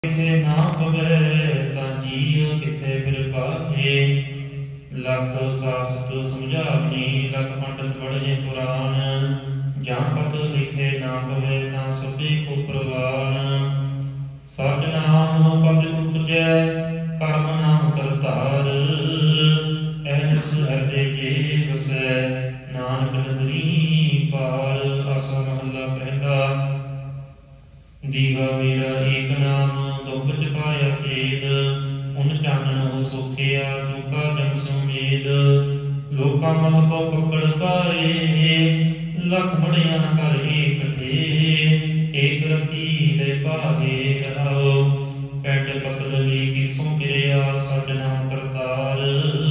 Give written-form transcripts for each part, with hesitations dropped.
ਕਿਥੇ ਨਾ ਪਵੈ ਤਾਂ ਜੀਅ ਕਿਥੇ ਫਿਰ ਪਾਹੇ। ਲਖ ਸਾਸਤ ਸਮਝਾਵਨੀ ਲਖ ਪੰਡਤ ਪੜ੍ਹੇ ਪੁਰਾਨ। ਜਾਂ ਪਤ ਲਿਖੇ ਨਾ ਪਵੈ ਤਾਂ ਸਭੇ ਕੋ ਪ੍ਰਵਾਨ। ਸਚ ਨਾਮ ਪਤ ਉਪਜੈ ਕਰਮ ਨਾਮ ਕਰਤਾਰ। ਐਨਸ ਹਿਰਦੇ ਜੇ ਵਸੈ ਨਾਨਕ ਨਦਰੀ ਪਾਰ। ਆਸਾ ਮਹੱਲਾ ਪਹਿਲਾ। ਦੀਵਾ ਮੇਰਾ ਏਕ ਨਾਮ ਦੁਖ ਪਾਇਆ ਤੇਲ। ਉਨ ਚਾਨਣ ਹੋ ਸੁਖਿਆ ਦੁਖਾ ਜਮ ਸੁਮੇਲ। ਲੋਕਾਂ ਮਤ ਕੋ ਪਕੜ ਪਾਏ ਲਖ ਬੜਿਆ ਕਰ ਏਕਠੇ। ਏਕ ਰਤੀ ਦੇ ਭਾਗੇ ਰਹਾਓ ਪੈਟ ਪਤਲ ਵੀ ਕਿਸੋਂ ਕਿਰਿਆ ਸਚ ਨਾਮ ਕਰਤਾਰ।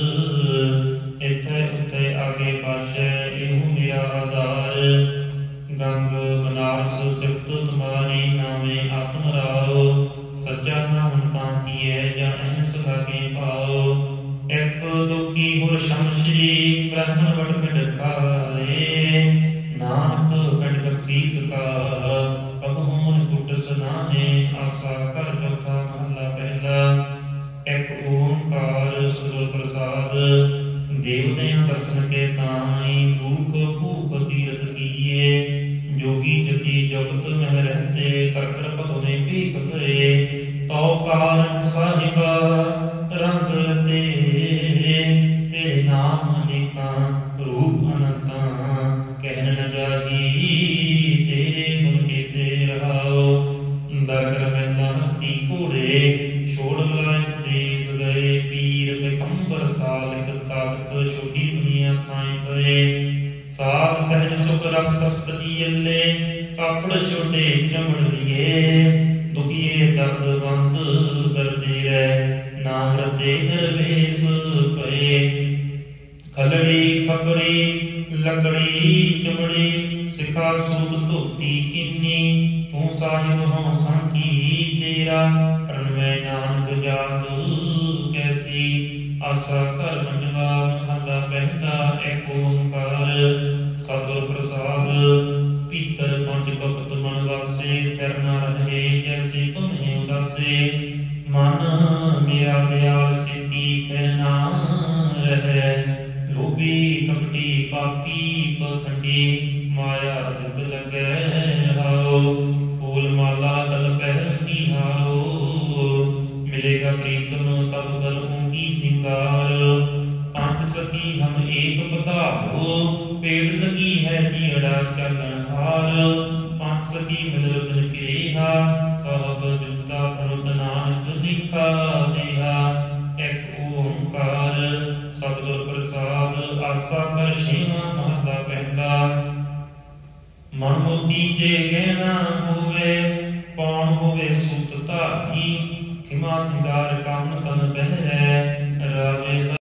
ਇੱਥੇ ਉੱਥੇ ਆਗੇ ਪਾਸ਼ੈ ਇਹੋ ਮੇਰਾ ਆਧਾਰ। ਗੰਗ ਬਨਾਰਸ ਸਿਫਤ ਤੁਮਾਰੀ ਨਾਮੇ ਆਤਮ ਰਾਓ। ਸੱਚਾ ਨਾਮ ਤਾਂ ਕੀਐ ਜਾਂ ਅਹਿੰਸ ਲਾਗੇ ਪਾਓ। ਇੱਕ ਦੁਖੀ ਹੋਰ ਸ਼ਮਸ਼ੀ ਬ੍ਰਹਮਣ ਵਟ ਪਿੰਡ ਖਾਏ। ਨਾਨਕ ਪਿੰਡ ਬਖਸ਼ੀਸ ਕਾ ਕਬਹੂਨ ਕੁਟ ਸੁਨਾਹੇ। ਆਸਾ ਘਰ ਚੌਥਾ ਮਹੱਲਾ ਪਹਿਲਾ। ਇੱਕ ਓੰਕਾਰ ਸਤਿਗੁਰ ਪ੍ਰਸਾਦ। ਦੇਵਤਿਆਂ ਦਰਸ਼ਨ ਕੇ ਤਾਈ ਦੁਖ ਭੂਖ ਤੀਰਥ ਕੀਏ। जोगी जति जगत में रहते कर कृपा में भीख गए। तो कारण साहिबा रंग रते ते नाम अनेका रूप अनंता। कहन न जाही तेरे गुण केते रहाओ। दर महला मस्ती घोड़े छोड़ लायक देश गए। पीर पैगंबर सालिक साधक छोटी दुनिया थाई गए। साध सहज सुख रस कस्तती अल्ले कापड़ छोटे चमड़ लिए। दुखिए दर्द बंद दर्दे रै नाम रते दरवेश पए। खलड़ी खपरी लकड़ी चमड़ी सिखा सूत धोती किन्नी। तू साहिब हों सांकी तेरा प्रणवै नानक जात कैसी। आसा कर मंजवा महला पहला। एक ओंकार सतਿਗੁਰ प्रसाद। भीतर पंच भगत मन वासे फिर न रहे जैसे तुम्हें उदासे। मन मेरा दयाल सिद्धि कै ना रहे। लोभी कपटी पापी पखंडी माया जित लगे हाओ। फूल माला गल पहरनी हाओ। मिलेगा प्रीतम तब करूंगी सिंगार। पांच सखी हम एक बताओ पेड़ लगी है जीड़ा चलन हार। पांच सखी मिलत केहा सब जुता फरुत नानक दिखा देहा। एक ओंकार सतਿਗੁਰ प्रसाद। आसा कर छेवां महला पहला। मन मोती जे गहना होवे कौन होवे सूत धागी। खिमा सिंगार काम तन बहरै रावे।